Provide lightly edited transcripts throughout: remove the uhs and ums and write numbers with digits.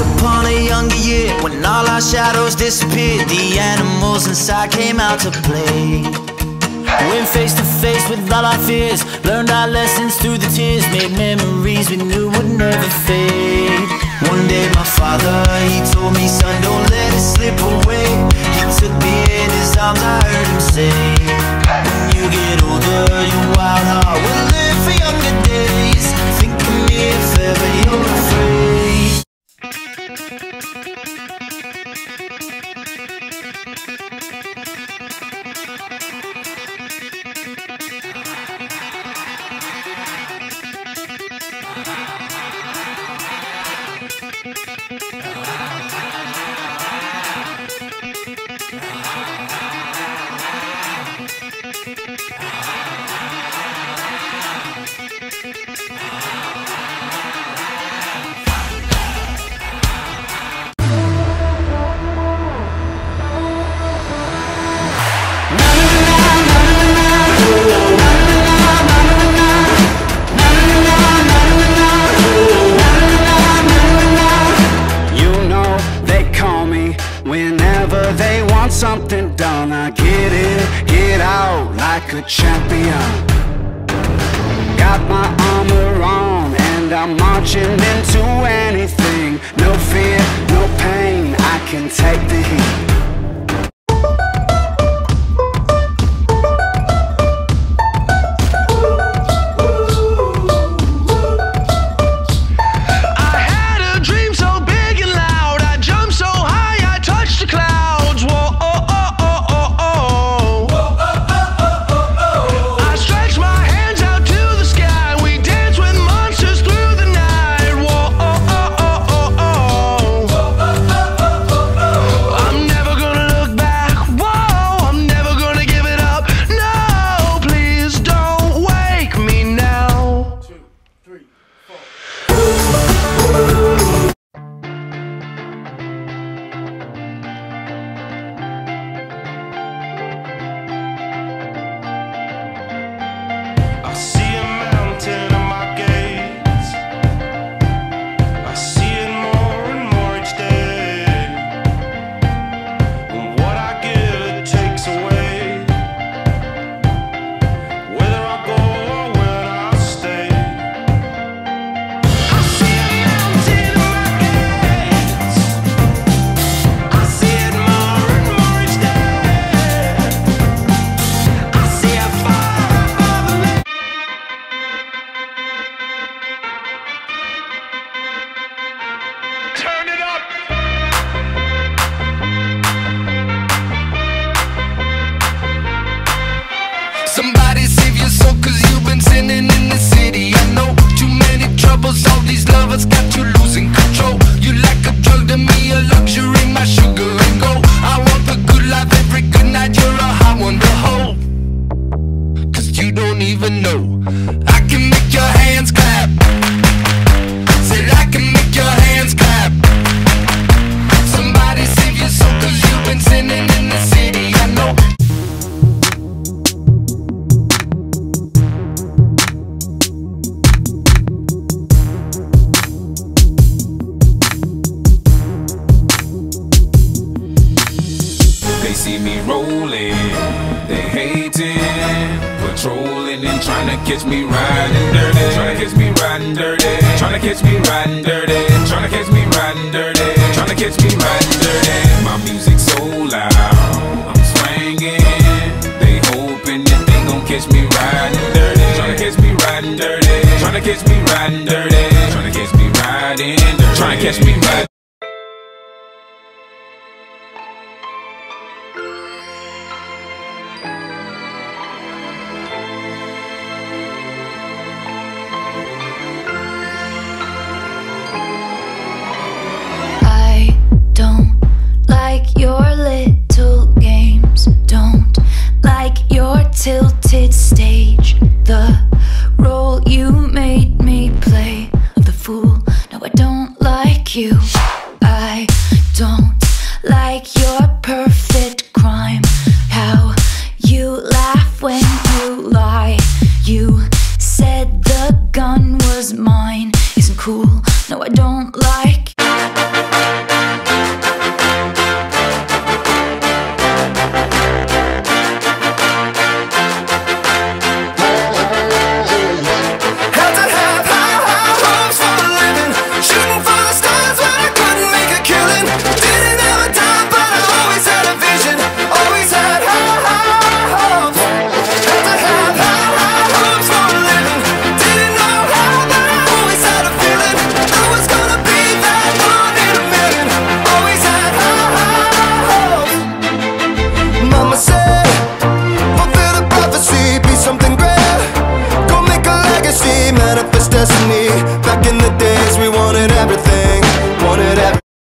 upon a younger year, when all our shadows disappeared, the animals inside came out to play. Went face to face with all our fears, learned our lessons through the tears, made memories we knew would never fade. One day my father, he told me, son, don't let it slip away. He took me in his arms, I heard him say, when you get older, your wild heart will live for younger days. Think of me if ever you're afraid. Something done, I get in, get out like a champion. Got my armor on and I'm marching into anything. No fear, no pain, I can take the heat. Somebody save your soul, cause you've been sinning in the city. I know too many troubles, all these lovers got you losing control. You like a drug to me, a luxury, my sugar and gold. I want the good life every good night, you're a hot one to hold. Cause you don't even know, I can make your hands clap. Said I can make your hands clap. Somebody save your soul, cause you've been sinning in the city. I know. They see me rolling, they hating, patrolling and trying to catch me riding dirty, trying to catch me riding dirty, trying to catch me riding dirty, trying to catch me riding dirty, trying to catch me riding dirty. My music's so loud, I'm swinging, they hoping that they gon' catch me riding dirty, trying to catch me riding dirty, trying to catch me riding dirty, trying to catch me riding dirty, trying to catch me riding. Tilted stage, the role you made me play of the fool. No, I don't like you. I don't like your perfect crime. How you laugh when you lie. You said the gun was mine. Isn't cool. No, I don't like. back in the days we wanted everything, wanted everything.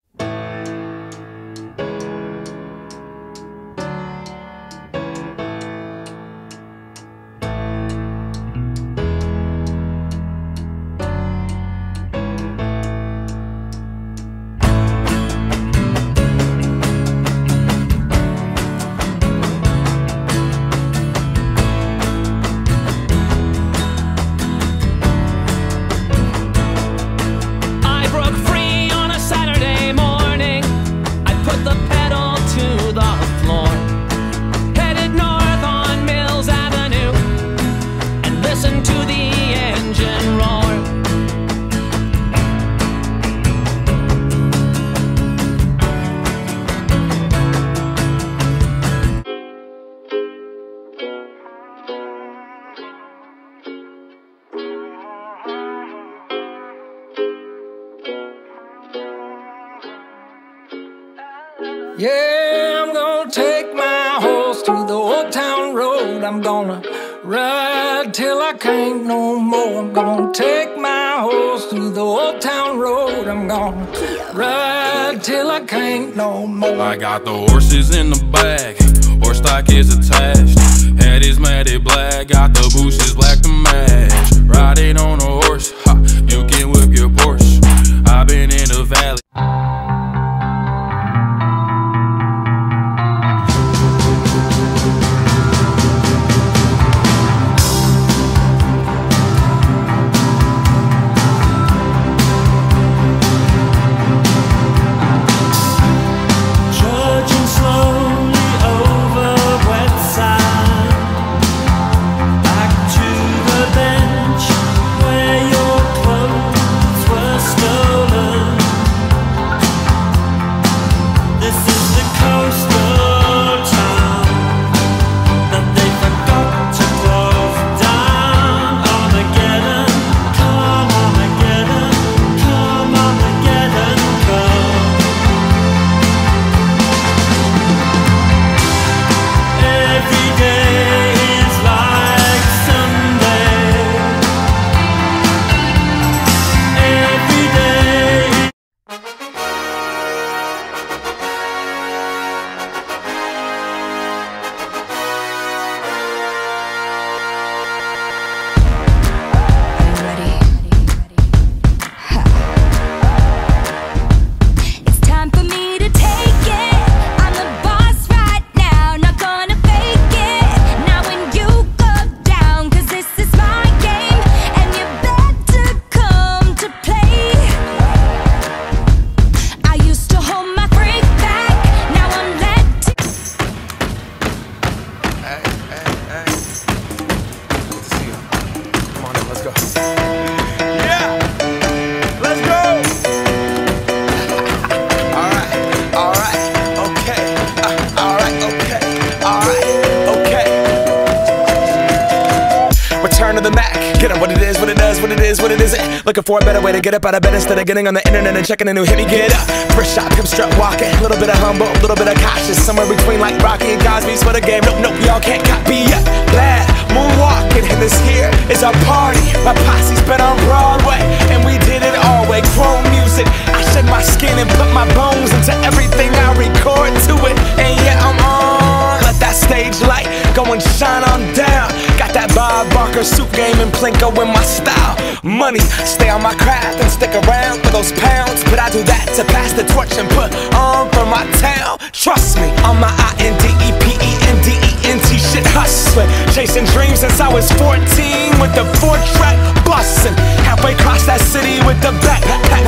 Yeah, I'm gonna take my horse to the old town road. I'm gonna ride till I can't no more. I'm gonna take my horse to the old town road. I'm gonna ride till I can't no more. I got the horses in the back, horse stock is attached. Head is matted black, got the bushes black to match. Riding on a horse, ha, you can whip your Porsche. I've been in the valley. Looking for a better way to get up out of bed instead of getting on the internet and checking a new hit. Me get up, first shot, come strut walking. A little bit of humble, a little bit of cautious. Somewhere between like Rocky and Cosby's for the game. Nope, nope, y'all can't copy yet. Bad moonwalking, and this here is our party. My posse's been on Broadway, and we did it all way. Chrome music, I shed my skin and put my bones into everything I record to it. And yeah, I'm on. Let that stage light go and shine on down. Got that Bob Barker suit game and Plinko in my style. Money, stay on my craft and stick around for those pounds. But I do that to pass the torch and put on for my town. Trust me, on my INDEPENDENT shit hustling. Chasing dreams since I was 14 with the 4-track bustin'. Halfway across that city with the back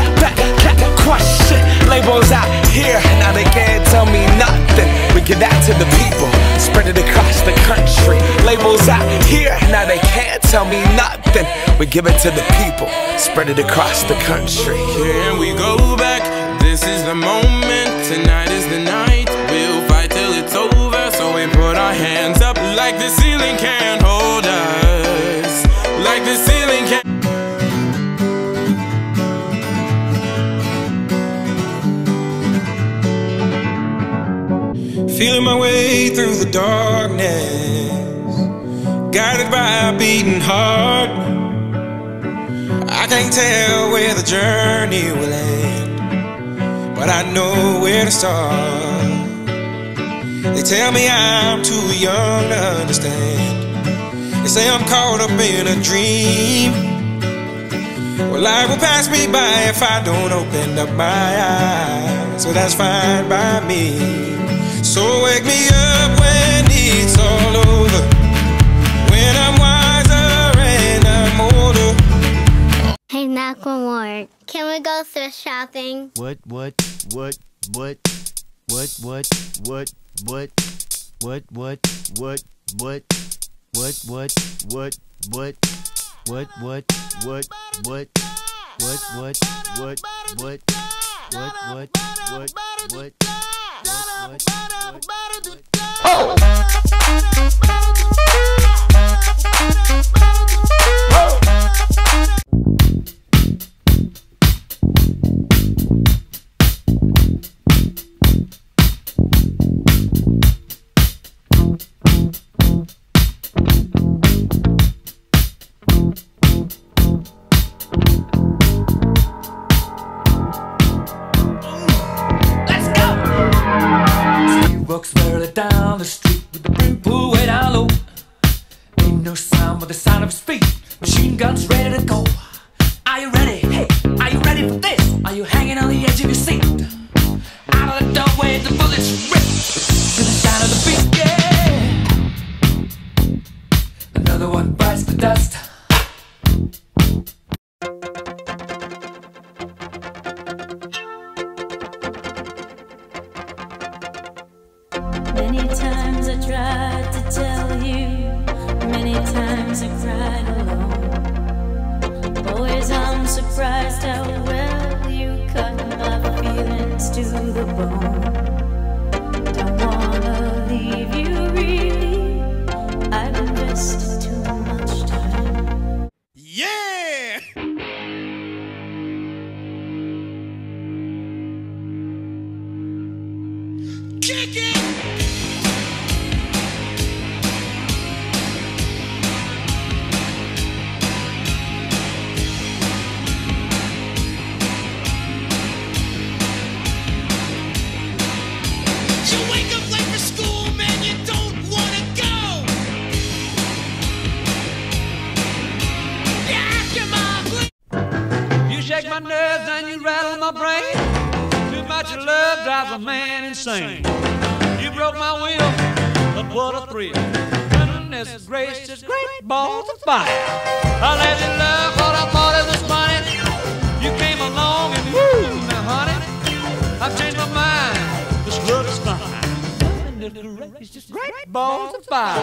crush shit. Labels out here, now they can't tell me nothing. We give that to the people, spread it across the country. Labels out here, now they can't tell me nothing. We give it to the people, spread it across the country. Here we go back, this is the moment. Tonight is the night, we'll fight till it's over. So we put our hands up like the ceiling can't hold us. Like the ceiling can't. Feeling my way through the darkness, guided by a beating heart. I can can't tell where the journey will end, but I know where to start. They tell me I'm too young to understand. They say I'm caught up in a dream. Well, life will pass me by if I don't open up my eyes, so that's fine by me. So wake me up when it's all over, when I'm wiser and I'm older. Hey, Macklemore, can we go thrift shopping? What? Walks further down the street with the brim pulled way down low. Ain't no sound but the sound of his feet. Machine guns ready to go. Are you ready? Hey, are you ready for this? Are you hanging on the edge of your seat? Out of the doorway, the bullets rip to the sound of the beat. Yeah. Another one bites the dust. Many times I tried to tell you, many times I cried alone. Always I'm surprised how well you cut my feelings to the bone. Don't wanna leave you really, I've invested too much time. Yeah! Kick it! Shake my nerves and you rattle my brain. Too much of love drives a man insane. You broke my will, but what a thrill. Goodness gracious, great balls of fire. I let you love what I thought it was funny. You came along and woo, now honey, I've changed my mind. This love is fine. Goodness gracious, great balls of fire.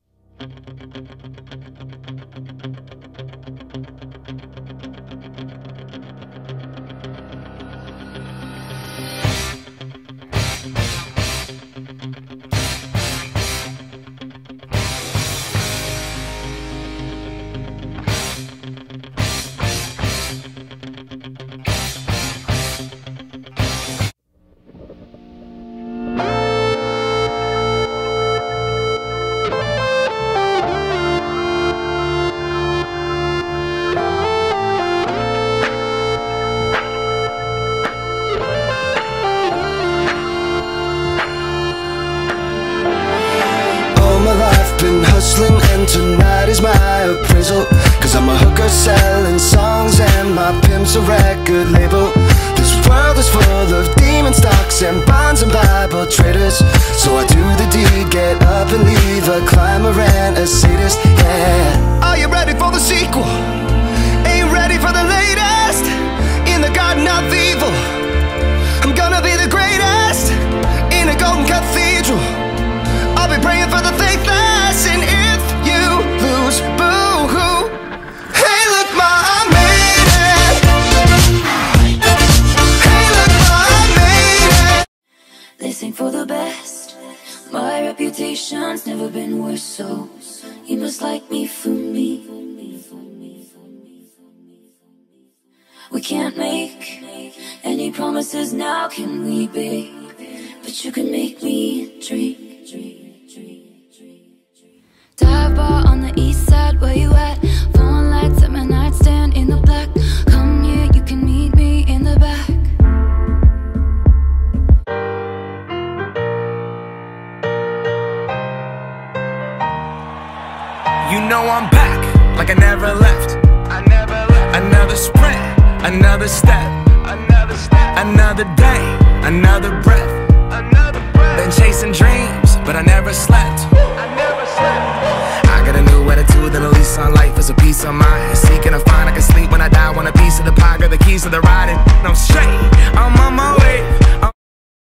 And tonight is my appraisal, 'cause I'm a hooker selling songs and my pimp's a record label. This world is full of demon stocks and bonds and Bible traders, so I do the deed, get up and leave a climber and a sadist, yeah. Are you ready for the sequel? Ain't you ready for the latest? In the garden of evil, I'm gonna be the greatest. In a golden cathedral, I'll be praying for the faithless, and if you lose, boo-hoo. Hey, look, ma, I made it. Hey, look, ma, I made it. They sing for the best. My reputation's never been worse, so you must like me for me. We can't make any promises now, can we, babe? But you can make me dream. Dive bar on the east side, where you at? Phone lights at my nightstand in the black. like I never left. Another sprint, another step, another day, another breath. Been chasing dreams, but I never slept. I got a new attitude and a lease on life is a peace of mind. Seeking a find I can sleep when I die. Want a piece of the pie, got the keys to the ride. And